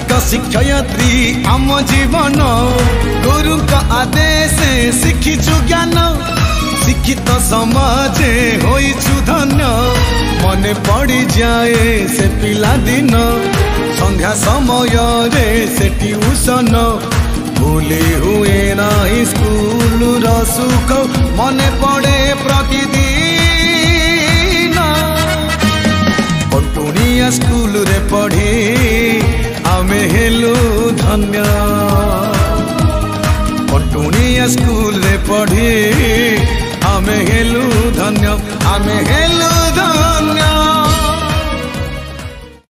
शिक्षक शिक्षयित्री आम जीवन गुरु का आदेश शिखिचु ज्ञान शिक्षित समाज होइछु धन्य मने पड़ी जाए से पिला दिन संध्या समय रे से ट्यूशन भूली हुए ना स्कूल रो सुख मने पड़े प्रतिदिन पटुनिया स्कूल रे पढ़ी आमे हेलु धन्य पटुनिया स्कूल रे पढ़ी आमे हेलु धन्य आमे हेलु धन्य।